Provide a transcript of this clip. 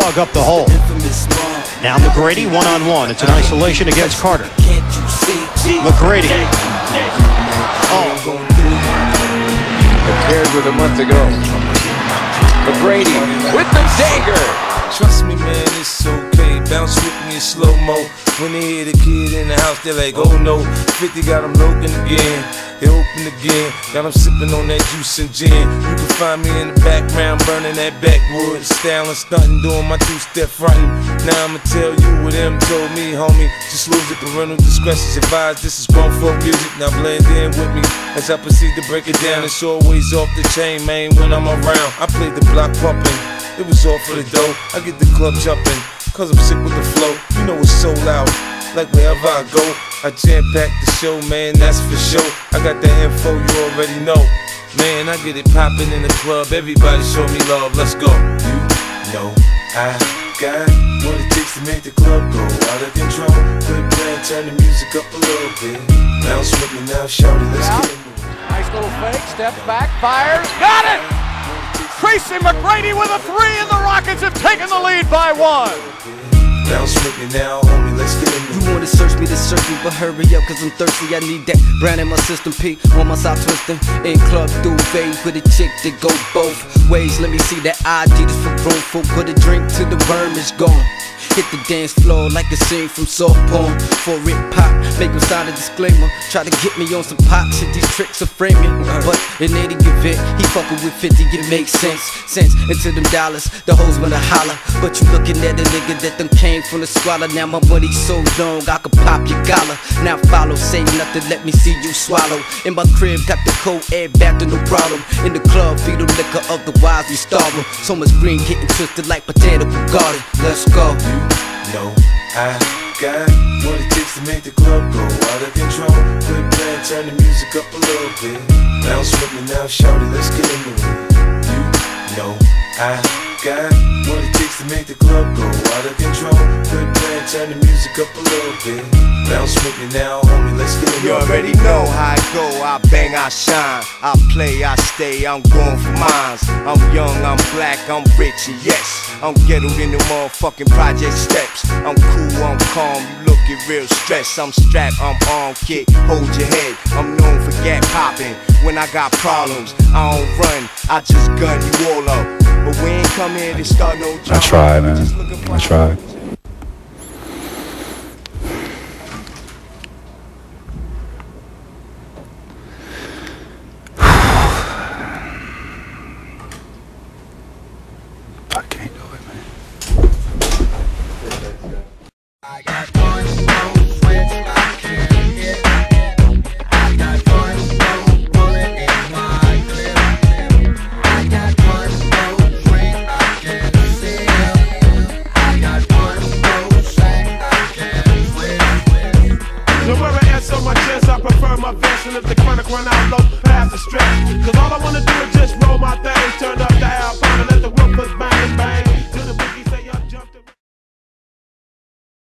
dug up the hole. Now McGrady one-on-one. It's an isolation against Carter. McGrady. Oh. Compared with a month ago. McGrady with the dagger. Trust me, man, it's okay. Bounce with me in slow-mo. When they hear the kid in the house, they're like, oh no. 50 got him looking again. He open again. Got him sipping on that juice and gin. You can find me in the background, burning that backwood. Styling, stunting, doing my two-step fronting. Now I'ma tell you what them told me, homie. Just lose it, parental discretion's advised. This is grown folk music, now blend in with me. As I proceed to break it down, it's always off the chain, man, when I'm around. I play the block pumping. It was all for the dough. I get the club jumping, cause I'm sick with the flow. You know it's so loud, like wherever I go. I jam-pack the show, man, that's for sure. I got the info, you already know. Man, I get it popping in the club. Everybody show me love, let's go. You know I got what it takes to make the club go out of control. Quit playing, turn the music up a little bit. Bounce with me now, shout it, let's get it. Nice little fake, steps back, fires, got it! Tracy McGrady with a three, and the Rockets have taken the lead by 1. Bounce with me now, homie, let's get it. You wanna search me, but hurry up, cause I'm thirsty. I need that brand in my system, P on my side twisting. In club duvet with a chick that go both ways. Let me see that ID, this for grown folk. Put a drink till the worm is gone. Hit the dance floor like a scene from soft porn. For it pop, make him sign a disclaimer. Try to get me on some pop shit, these tricks are framing. But in any event, he fucking with 50, it makes sense. Into them dollars, the hoes wanna holler. But you looking at a nigga that done came from the squalor. Now my money's so long, I could pop your collar. Now follow, say nothing, let me see you swallow. In my crib, got the cold air back to no problem. In the club, feed the liquor, otherwise we starve 'em. So much green getting twisted like botanical garden. Let's go. You know I got what it takes to make the club go out of control. Quit playing, turn the music up a little bit. Bounce with me now, shout it, let's get into it. You know I got what it takes to make the club go out of control. Quit playing, turn the music up a little bit. Bounce with me now, homie, let's get it. You already know how I go, I bang, I shine. I play, I stay, I'm going for mines. I'm young, I'm black, I'm rich, and yes, I'm ghettoed in the motherfucking project steps. I'm cool, I'm calm, you looking real stressed. I'm strapped, I'm on kick, hold your head. I'm known for gap popping. When I got problems, I don't run, I just gun you all up. But we ain't come here to start no drama. I tried, man. I tried. I can't do it, man.